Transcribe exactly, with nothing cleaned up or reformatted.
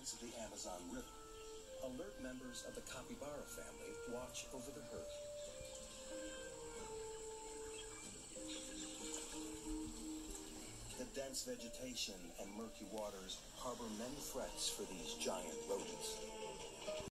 banks of the Amazon River. Alert members of the Capybara family watch over the herd. The dense vegetation and murky waters harbor many threats for these giant rodents.